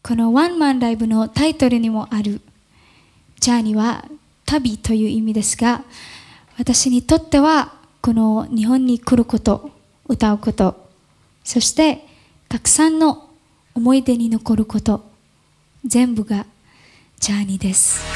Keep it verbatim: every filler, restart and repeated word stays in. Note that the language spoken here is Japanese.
このワンマンライブのタイトルにもあるジャーニーは旅という意味ですが、私にとってはこの日本に来ること、歌うこと、そしてたくさんの思い出に残ること、全部がジャーニーです。